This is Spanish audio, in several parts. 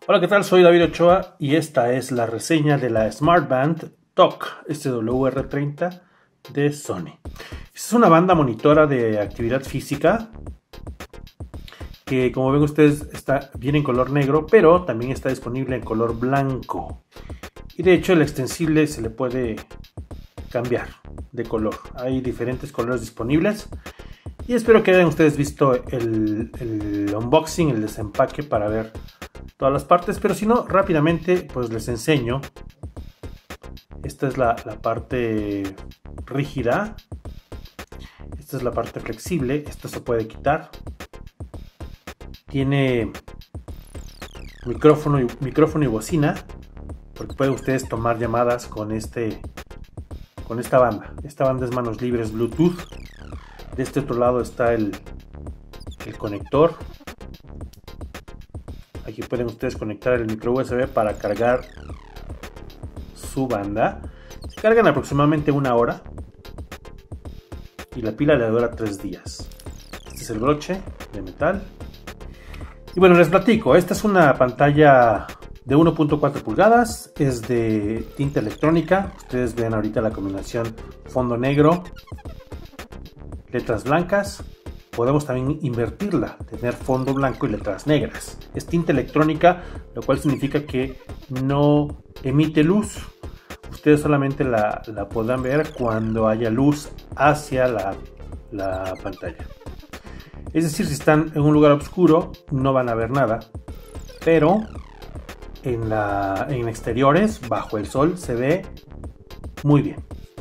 Hola, ¿qué tal? Soy David Ochoa y esta es la reseña de la Smartband TOC SWR30 de Sony. Esta es una banda monitora de actividad física que, como ven ustedes, viene en color negro, pero también está disponible en color blanco. Y de hecho el extensible se le puede cambiar de color. Hay diferentes colores disponibles. Y espero que hayan ustedes visto el unboxing, el desempaque para ver todas las partes, pero si no, rápidamente pues les enseño. Esta es la parte rígida, esta es la parte flexible, esto se puede quitar. Tiene micrófono y bocina, porque pueden ustedes tomar llamadas con esta banda. Esta banda es manos libres Bluetooth. De este otro lado está el conector. Aquí pueden ustedes conectar el micro USB para cargar su banda. Se cargan aproximadamente 1 hora y la pila le dura 3 días. Este es el broche de metal. Y bueno, les platico. Esta es una pantalla de 1.4 pulgadas. Es de tinta electrónica. Ustedes ven ahorita la combinación fondo negro, letras blancas. Podemos también invertirla, tener fondo blanco y letras negras. Es tinta electrónica, lo cual significa que no emite luz. Ustedes solamente la podrán ver cuando haya luz hacia la pantalla. Es decir, si están en un lugar oscuro no van a ver nada, pero en exteriores, bajo el sol, se ve muy bien.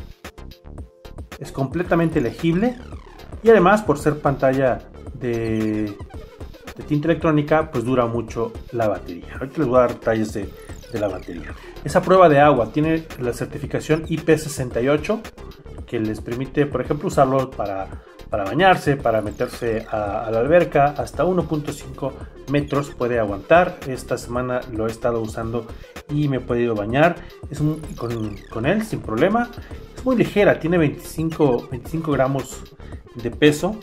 Es completamente legible. Y además, por ser pantalla de tinta electrónica, pues dura mucho la batería. Ahorita les voy a dar detalles de la batería. Esa prueba de agua tiene la certificación IP68, que les permite, por ejemplo, usarlo para bañarse, para meterse a la alberca. Hasta 1.5 metros puede aguantar. Esta semana lo he estado usando y me he podido bañar. Con él sin problema. Es muy ligera, tiene 25 gramos de peso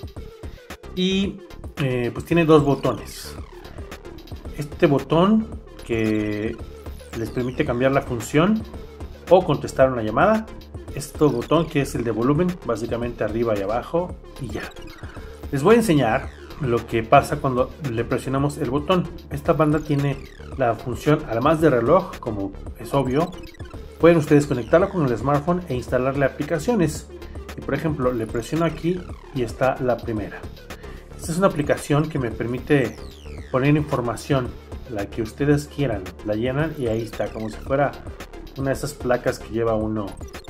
y pues tiene 2 botones. Este botón que les permite cambiar la función o contestar una llamada. Este botón que es el de volumen, básicamente arriba y abajo, y ya. Les voy a enseñar lo que pasa cuando le presionamos el botón. Esta banda tiene la función, además de reloj, como es obvio. Pueden ustedes conectarlo con el smartphone e instalarle aplicaciones. Y por ejemplo, le presiono aquí y está la primera. Esta es una aplicación que me permite poner información, la que ustedes quieran, la llenan y ahí está, como si fuera una de esas placas que lleva uno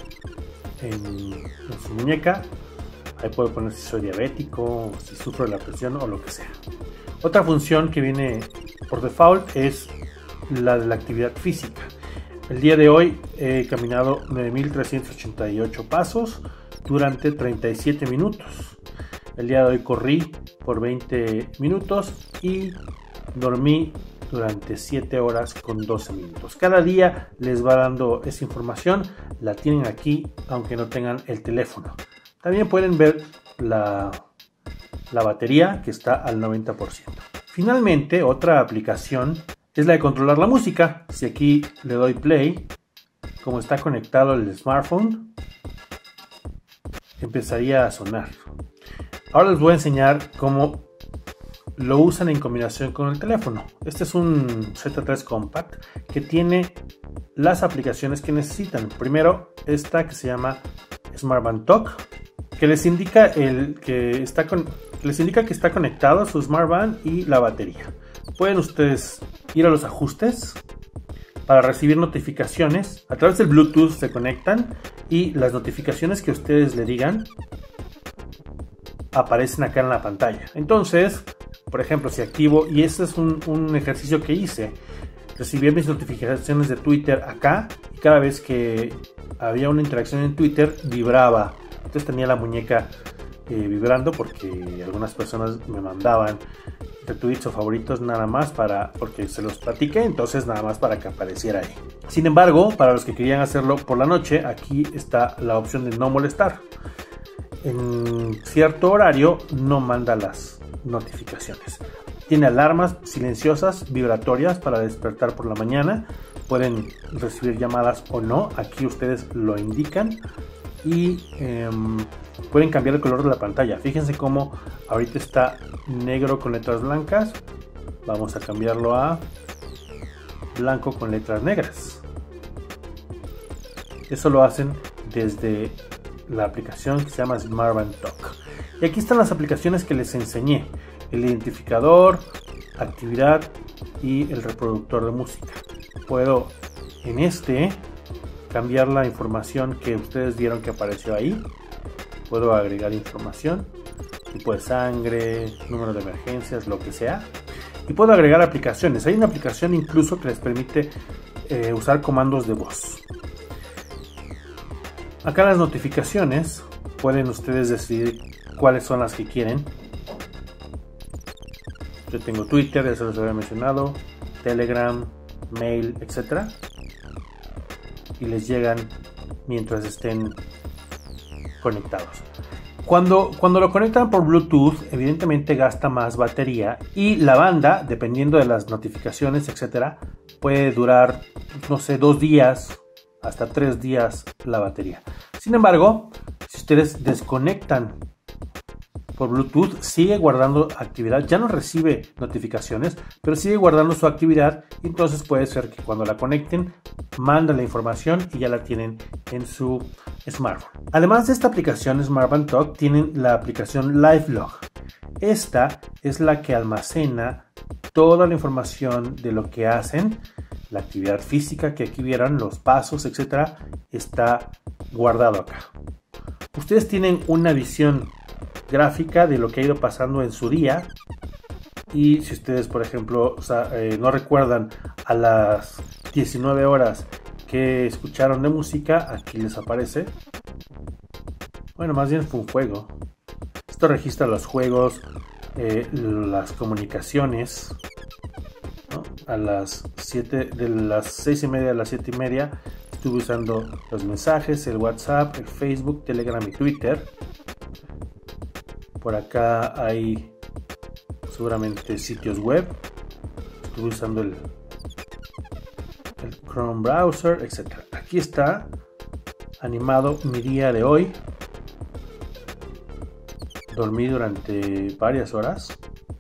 en su muñeca. Ahí puedo poner si soy diabético, si sufro de la presión o lo que sea. Otra función que viene por default es la de la actividad física. El día de hoy he caminado 9.388 pasos durante 37 minutos. El día de hoy corrí por 20 minutos y dormí durante 7 horas con 12 minutos. Cada día les va dando esa información, la tienen aquí aunque no tengan el teléfono. También pueden ver la batería, que está al 90%. Finalmente, otra aplicación es la de controlar la música. Si aquí le doy play, como está conectado el smartphone, empezaría a sonar. Ahora les voy a enseñar cómo lo usan en combinación con el teléfono. Este es un Z3 Compact que tiene las aplicaciones que necesitan. Primero, esta que se llama Smartband TOC, que les indica que está conectado a su Smartband y la batería. Pueden ustedes ir a los ajustes para recibir notificaciones. A través del Bluetooth se conectan y las notificaciones que ustedes le digan aparecen acá en la pantalla. Entonces, por ejemplo, si activo, y este es un ejercicio que hice, recibí mis notificaciones de Twitter acá, y cada vez que había una interacción en Twitter vibraba. Entonces tenía la muñeca vibrando, porque algunas personas me mandaban retweets o favoritos nada más porque se los platiqué, entonces nada más para que apareciera ahí. Sin embargo, para los que querían hacerlo por la noche, aquí está la opción de no molestar. En cierto horario no manda las notificaciones. Tiene alarmas silenciosas, vibratorias para despertar por la mañana. Pueden recibir llamadas o no, aquí ustedes lo indican. Y pueden cambiar el color de la pantalla. Fíjense cómo ahorita está negro con letras blancas. Vamos a cambiarlo a blanco con letras negras. Eso lo hacen desde la aplicación que se llama Smartband Talk. Y aquí están las aplicaciones que les enseñé: el identificador, actividad y el reproductor de música. Puedo en este cambiar la información que ustedes vieron que apareció ahí. Puedo agregar información, tipo de sangre, número de emergencias, lo que sea. Y puedo agregar aplicaciones. Hay una aplicación incluso que les permite usar comandos de voz. Acá las notificaciones pueden ustedes decidir cuáles son las que quieren. Yo tengo Twitter, ya se los había mencionado, Telegram, mail, etc. Y les llegan mientras estén conectados. Cuando lo conectan por Bluetooth, evidentemente gasta más batería, y la banda, dependiendo de las notificaciones, etc., puede durar, no sé, 2 días hasta 3 días la batería. Sin embargo, si ustedes desconectan por Bluetooth, sigue guardando actividad. Ya no recibe notificaciones, pero sigue guardando su actividad. Y entonces puede ser que cuando la conecten, manda la información y ya la tienen en su smartphone. Además de esta aplicación Smartband Talk, tienen la aplicación LiveLog. Esta es la que almacena toda la información de lo que hacen, la actividad física que aquí vieron, los pasos, etcétera, está guardado acá. Ustedes tienen una visión gráfica de lo que ha ido pasando en su día, y si ustedes, por ejemplo, no recuerdan a las 19 horas que escucharon de música, aquí les aparece. Bueno, más bien fue un juego. Esto registra los juegos, las comunicaciones, ¿no? A las 7, de las 6:30 a las 7:30 estuve usando los mensajes, el WhatsApp, el Facebook, Telegram y Twitter. Por acá hay seguramente sitios web. Estuve usando el Chrome Browser, etc. Aquí está animado mi día de hoy. Dormí durante varias horas.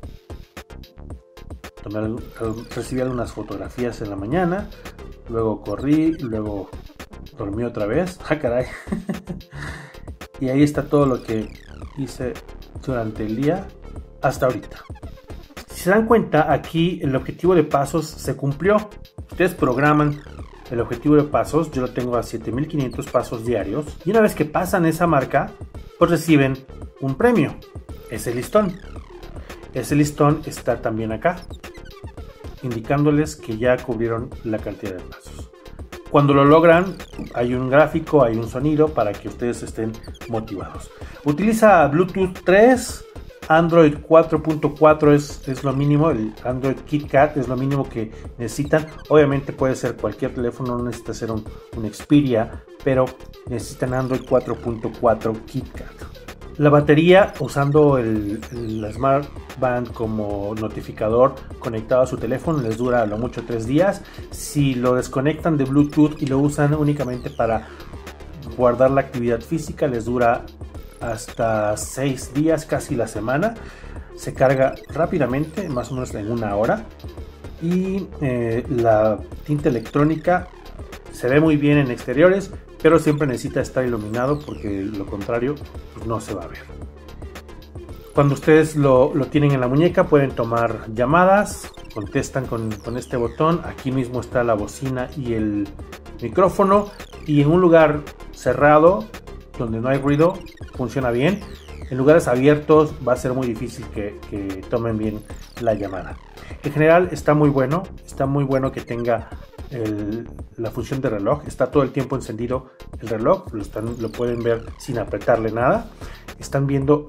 Recibí algunas fotografías en la mañana. Luego corrí, luego dormí otra vez. ¡Ah, caray! Y ahí está todo lo que hice durante el día hasta ahorita. Si se dan cuenta, aquí el objetivo de pasos se cumplió. Ustedes programan el objetivo de pasos. Yo lo tengo a 7500 pasos diarios, y una vez que pasan esa marca, pues reciben un premio, ese listón. Ese listón está también acá, indicándoles que ya cubrieron la cantidad de pasos. Cuando lo logran, hay un gráfico, hay un sonido para que ustedes estén motivados. Utiliza Bluetooth 3, Android 4.4 es lo mínimo, el Android KitKat es lo mínimo que necesitan. Obviamente puede ser cualquier teléfono, no necesita ser un Xperia, pero necesitan Android 4.4 KitKat. La batería, usando el Smart Band como notificador conectado a su teléfono, les dura a lo mucho 3 días. Si lo desconectan de Bluetooth y lo usan únicamente para guardar la actividad física, les dura hasta 6 días, casi la semana. Se carga rápidamente, más o menos en 1 hora. Y la tinta electrónica se ve muy bien en exteriores, pero siempre necesita estar iluminado, porque lo contrario pues no se va a ver. Cuando ustedes lo tienen en la muñeca, pueden tomar llamadas, contestan con este botón. Aquí mismo está la bocina y el micrófono, y en un lugar cerrado donde no hay ruido funciona bien. En lugares abiertos va a ser muy difícil que tomen bien la llamada. En general está muy bueno que tenga la función de reloj. Está todo el tiempo encendido el reloj, lo pueden ver sin apretarle nada. Están viendo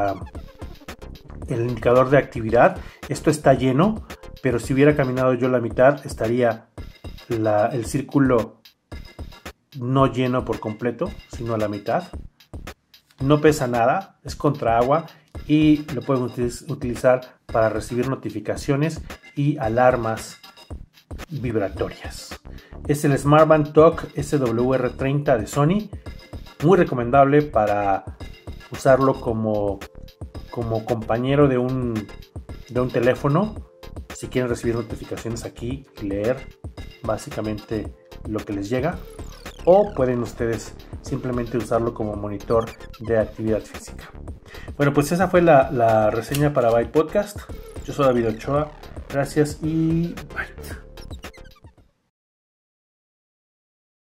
el indicador de actividad. Esto está lleno, pero si hubiera caminado yo la mitad, estaría el círculo no lleno por completo, sino a la mitad. No pesa nada, es contra agua, y lo pueden utilizar para recibir notificaciones y alarmas vibratorias. Es el Smartband Talk SWR30 de Sony, muy recomendable para usarlo como compañero de un teléfono. Si quieren recibir notificaciones aquí y leer básicamente lo que les llega, o pueden ustedes simplemente usarlo como monitor de actividad física. Bueno, pues esa fue la reseña para Byte Podcast. Yo soy David Ochoa, gracias y